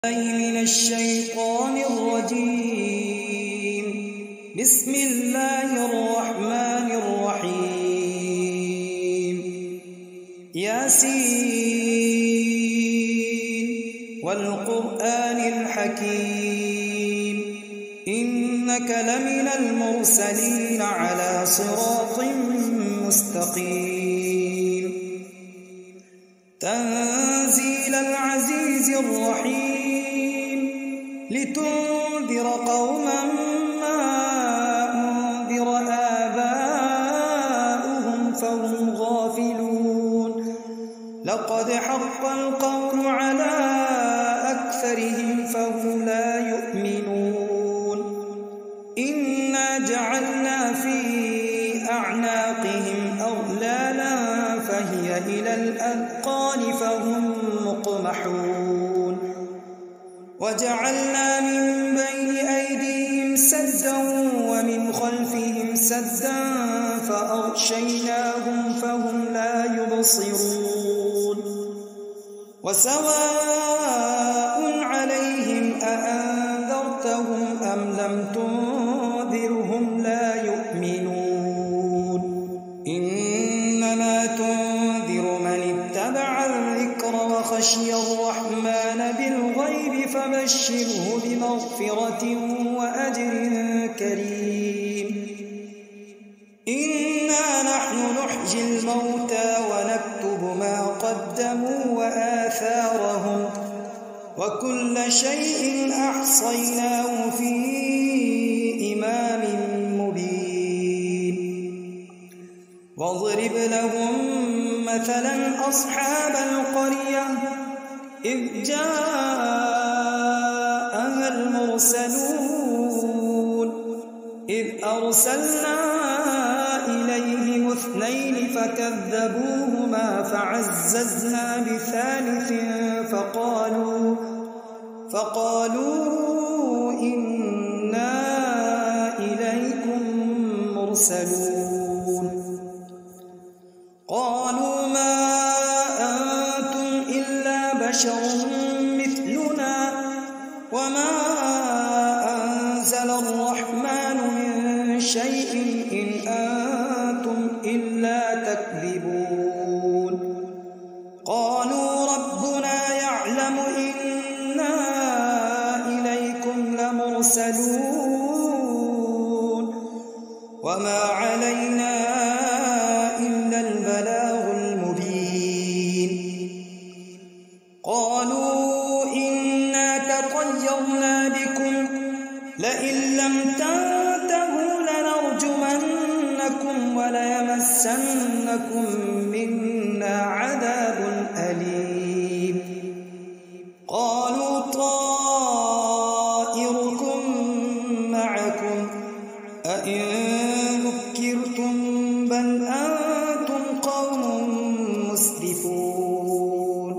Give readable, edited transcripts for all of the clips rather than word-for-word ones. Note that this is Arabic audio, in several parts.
من الشيطان الرجيم. بسم الله الرحمن الرحيم. ياسين والقرآن الحكيم إنك لمن المرسلين على صراط مستقيم. تنزيل العزيز الرحيم لتنذر قوما ما أنذر آباؤهم فهم غافلون. لقد حق القول على أكثرهم فهم لا يؤمنون. إنا جعلنا في أعناقهم أغلالا فهي إلى الأذقان فهم مقمحون. وجعلنا من بين أيديهم سدا ومن خلفهم سدا فأغشيناهم فهم لا يبصرون. وسواء عليهم أأنذرتهم أم لم تنذرهم لا يؤمنون. إنما تنذر من اتبع الذكر وخشي الرحمن بالغيب فبشره بمغفرة وأجر كريم. إنا نحن نحيي الموتى ونكتب ما قدموا وآثارهم وكل شيء أحصيناه في إمام مبين. واضرب لهم مثلا أصحاب القرية إذ جاءها المرسلون إذ أرسلنا إليهم اثنين فكذبوهما فعززنا بثالث فقالوا إنا إليكم مرسلون. قالوا ما أنتم إلا بشر مثلنا وما أنزل الرحمن من شيء إن أنتم إلا تكذبون. قالوا ربنا يعلم إنا إليكم لمرسلون وما علينا إلا البلاغ المبين. قالوا إنا تطيرنا بكم لئن لم تنتهوا لنرجمنكم وليمسنكم منا عذاب أليم. قالوا طائركم معكم أئن ذكرتم بل أنتم قوم مسرفون.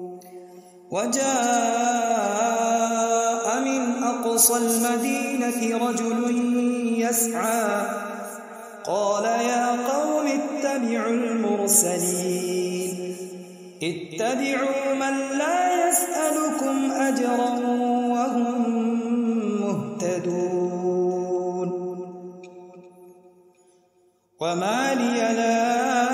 وجاء من أقصى المدينة رجل يسعى قال يا قوم اتبعوا المرسلين اتبعوا من لا يسألكم أجرا وهم مهتدون. وما لي لا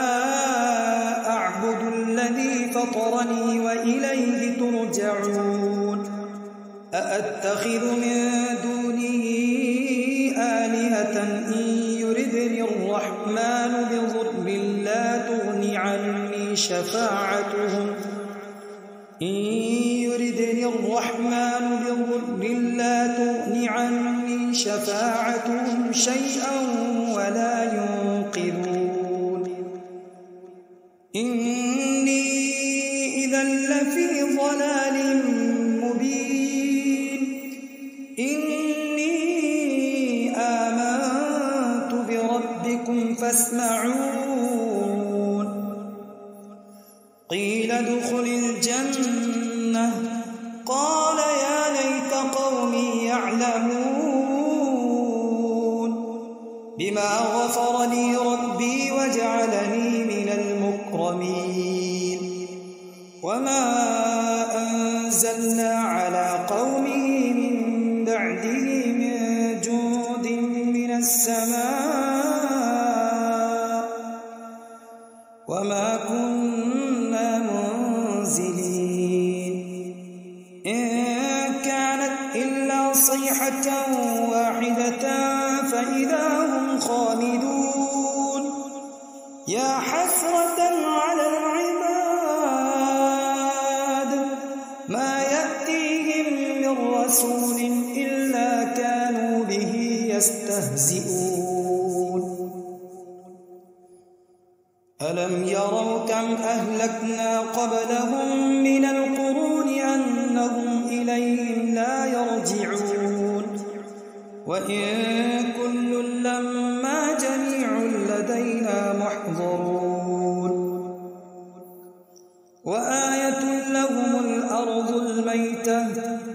أعبد الذي فطرني وإليه ترجعون. أأتخذ من دونه آلهة إن يردني الرحمن بضر لا تغني عني شفاعتهم شيئا ولا ينقذون. إني إذا لفي ضلال مبين. إني آمنت بربكم فاسمعون. قيل ادخل الجنة قال يا ليت قومي يعلمون بما غفر لي ربي وجعلني من المكرمين. وما أنزلنا على إن كانت إلا صيحة واحدة فإذا هم خامدون يا حسرة على العباد ما يأتيهم من رسول إلا كانوا به يستهزئون ألم يروا كم أهلكنا قبلهم من القرون أنهم إليهم لا يرجعون وإن كل لما جميع لدينا محضرون وآية لهم الأرض الميتة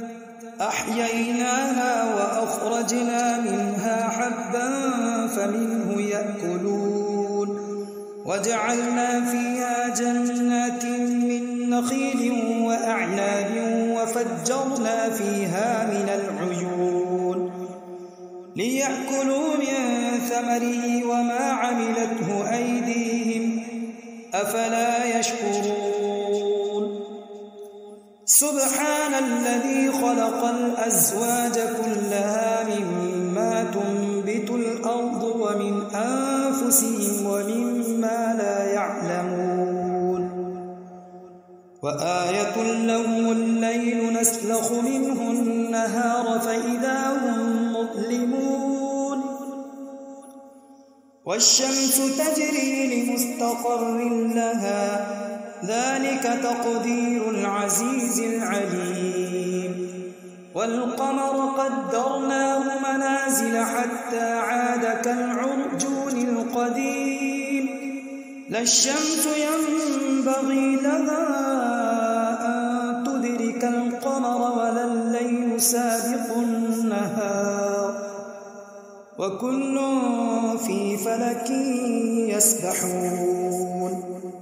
أحييناها وأخرجنا منها حبا فمنه يأكلون وجعلنا فيها جنات من نخيل وأعناب وفجرنا فيها من العيون ليأكلوا من ثمره وما عملته أيديهم أفلا يشكرون سبحان الذي خلق الأزواج كلها مما تنبت الأرض ومن أنفسهم ومما لا يعلمون وآية لهم الليل نسلخ منه النهار فإذا هم مظلمون والشمس تجري لمستقر لها ذلك تقدير العزيز العليم والقمر قدرناه منازل حتى عاد كالعرجون القديم لا الشمس ينبغي لها أن تدرك القمر ولا الليل سابق النهار وكل في فلك يسبحون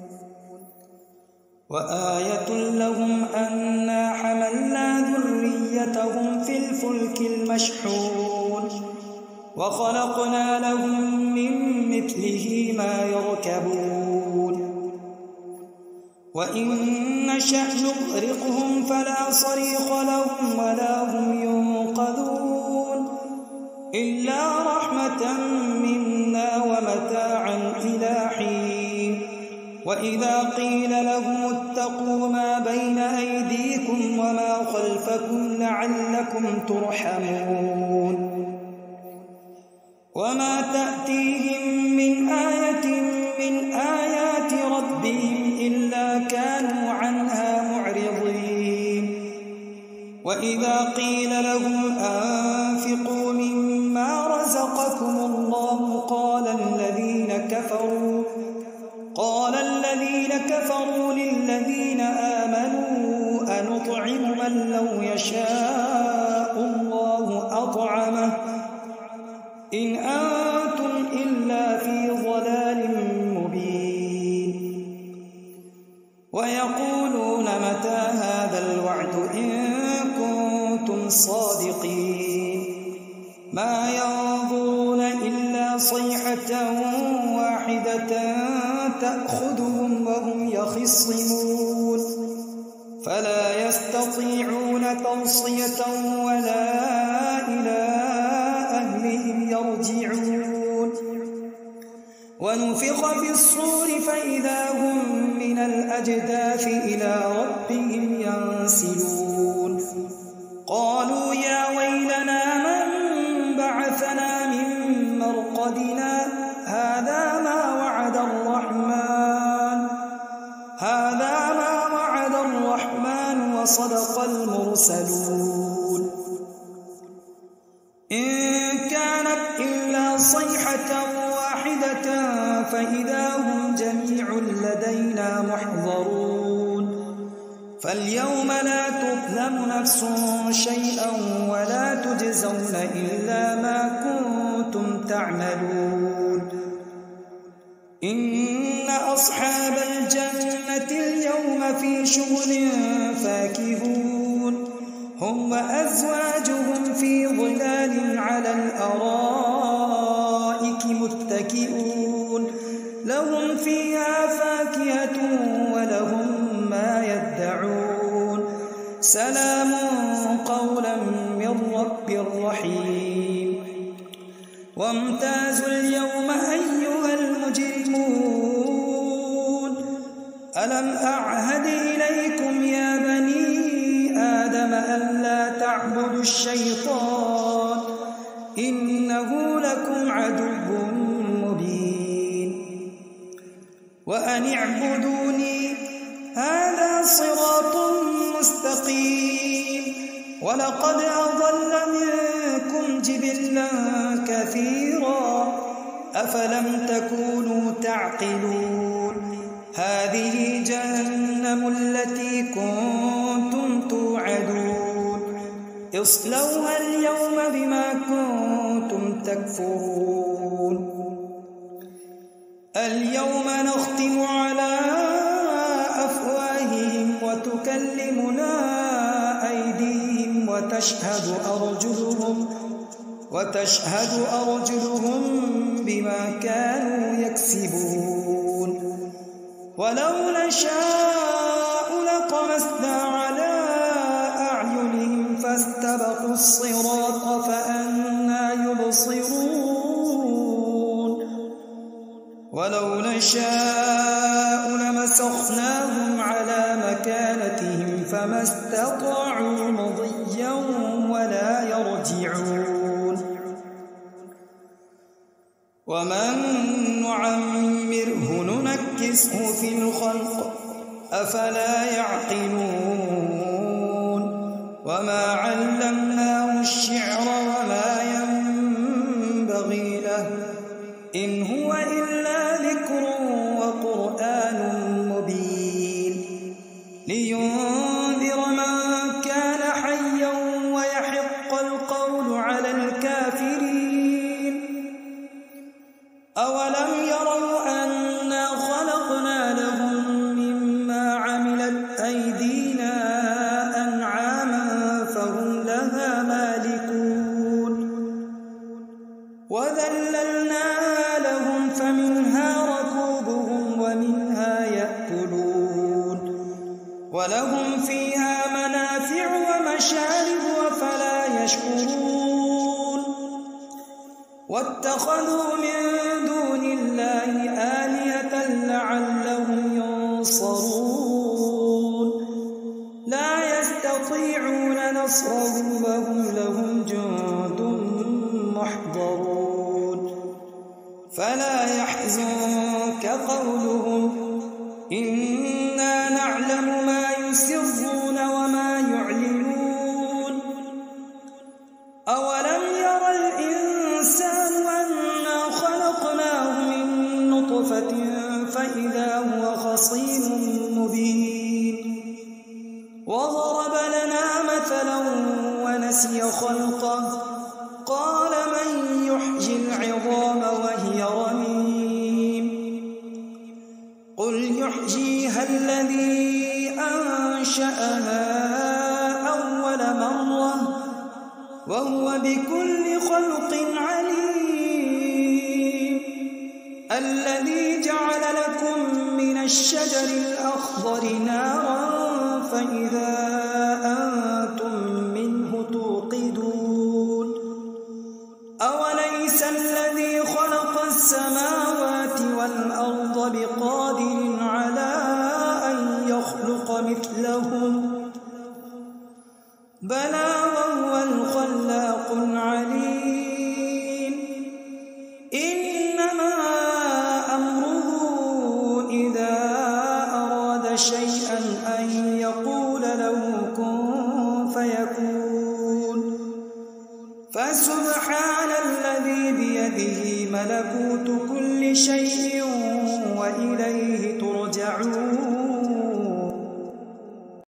وآية لهم أنا حملنا ذريتهم في الفلك المشحون وخلقنا لهم من مثله ما يركبون وإن نشأ نغرقهم فلا صريخ لهم ولا هم ينقذون إلا رحمة منا ومتاعا إلى حين وإذا قيل لهم اتقوا ما بين أيديكم وما خلفكم لعلكم ترحمون وما تأتيهم من آية من آيات ربهم إلا كانوا عنها معرضين وإذا قيل لهم أنفقوا مما رزقكم الله قال الذين كفروا للذين آمنوا أنطعم من لو يشاء الله أطعمه إن أنتم إلا في ضلال مبين ويقولون متى هذا الوعد إن كنتم صادقين ما ينظرون إلا صيحة واحدة تأخذهم وهم يخصمون فلا يستطيعون توصية ولا إلى أهلهم يرجعون ونفخ في الصور فإذا هم من الأجداث إلى ربهم ينسلون قالوا يا ويلنا من بعثنا من مرقدنا هذا ما وعد الرحمن وصدق المرسلون إن كانت إلا صيحة واحدة فإذا هم جميع لدينا محضرون فاليوم لا تظلم نفس شيئا ولا تجزون إلا ما كنتم تعملون إن أصحاب الجنة اليوم في شغل فاكهون هم وأزواجهم في ظلال على الأرائك متكئون لهم فيها فاكهة ولهم ما يدعون سلام قولا من رب رحيم وامتازوا اليوم أيها المجرمون ألم أعهد إليكم يا بني آدم ألا تعبدوا الشيطان إنه لكم عدو مبين وأن اعبدوني هذا صراط مستقيم ولقد أضل منكم جبلا كثيرا أفلم تكونوا تعقلون هذه جهنم التي كنتم توعدون اصلوها اليوم بما كنتم تكفرون اليوم نختم على أفواههم وتكلمنا أيديهم وتشهد أرجلهم بما كانوا يكسبون ولو نشاء لطمسنا على أعينهم فاستبقوا الصراط فأنى يبصرون ولو نشاء لمسخناهم على مكانتهم فما استطاعوا مضيا ولا يرجعون ومن نعمره ننكسه في الخلق أفلا يعقلون وما علمناه الشعر وما ينبغي له إن هو إلا ذكر وقرآن مبين لينذر من كان حيا ويحق القول على الكافرين أولم يروا أنا خلقنا لهم مما عملت أيدينا أنعاما فهم لها مالكون وذللناها لهم فمنها ركوبهم ومنها يأكلون ولهم فيها منافع ومشارب أفلا يشكرون واتخذوا من دون الله آلهة لعلهم ينصرون لا يستطيعون نصرهم وهم لهم جند محضرون فلا يحزنك قولهم إنا نعلم ما يسرون وما يعلنون أولم ير الإنسان أنا خلقناه من نطفة فإذا هو خصيم مبين وضرب لنا مثلا ونسي خلقه قال من يحيي العظام وهي رميم قل يحييها الذي أنشأها أول مرة وهو بكل خلق عليم الذي جعل لكم من الشجر الأخضر نارا فإذا أنتم منه توقدون أوليس الذي خلق السماوات والأرض بقادر على أن يخلق مثلهم بلى وهو الخلاق العليم إنما أمره إذا أراد شيئا أن يقول له كن فيكون فسبحان الذي بيده ملكوت كل شيء وإليه ترجعون